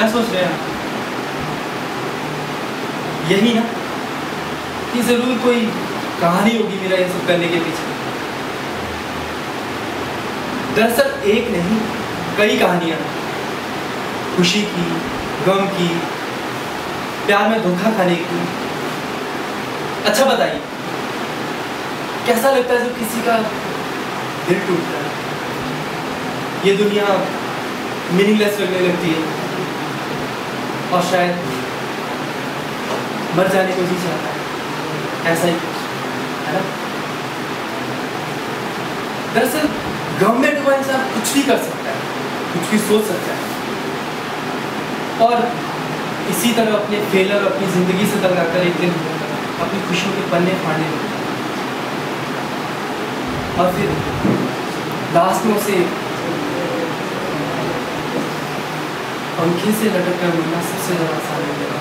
क्या सोच रहे हैं आप? यही ना कि जरूर कोई कहानी होगी मेरा ये सब करने के पीछे। दरअसल एक नहीं, कई कहानियां, खुशी की, गम की, प्यार में धोखा खाने की। अच्छा बताइए, कैसा लगता है जब किसी का दिल टूटता है? ये दुनिया मीनिंगलेस लगने लगती है और शायद मर जाने को जी चाहता है, ऐसा ही कुछ है ना। दरअसल गम में डूबा इंसान कुछ भी कर सकता है, कुछ भी सोच सकता है, और इसी तरह अपने फेलर अपनी जिंदगी से टकराकर एक दिन अपनी खुशियों के पन्ने फाड़ने लगता है और फिर लास्ट में उसे पंखे से लटक कर मिलना सबसे ज़्यादा आसान लगेगा।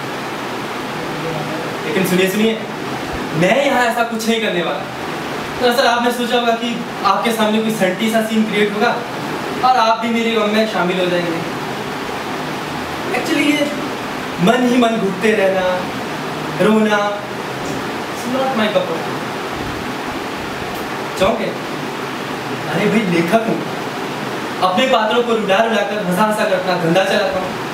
लेकिन सुनिए सुनिए, मैं यहाँ ऐसा कुछ नहीं करने वाला। दरअसल आपने सोचा होगा कि आपके सामने कोई सल्टी सा सीन क्रिएट होगा और आप भी मेरे गम में शामिल हो जाएंगे। एक्चुअली ये मन ही मन घुटते रहना, रोना, not my cup of tea. चौंके? अरे भाई लेखक हूँ, अपने पात्रों को रुला रुला कर हंसा हंसा कर अपना धंधा चलाता हूँ।